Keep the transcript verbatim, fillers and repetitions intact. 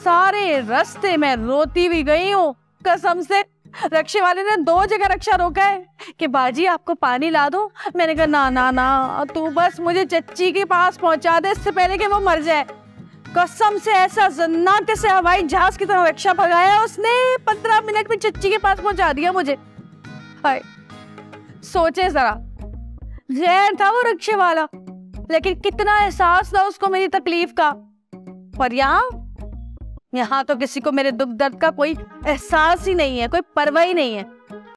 सारे रास्ते में रोती भी गई हूँ कसम से। रक्षे वाले ने दो जगह रक्षा रोका है कि बाजी आपको पानी ला दूं। मैंने कहा ना ना ना, तू बस मुझे चच्ची के पास पहुंचा दे इससे पहले कि वो मर जाए। कसम से ऐसा जन्नाटे से हवाई जहाज की तरह रक्षा भगाया उसने, पंद्रह मिनट में चच्ची के पास पहुंचा दिया मुझे। हाय सोचे जरा, जहर था वो रक्षे वाला, लेकिन कितना एहसास था उसको मेरी तकलीफ का। पर यहाँ यहाँ तो किसी को मेरे दुख दर्द का कोई एहसास ही नहीं है, कोई परवाह ही नहीं है।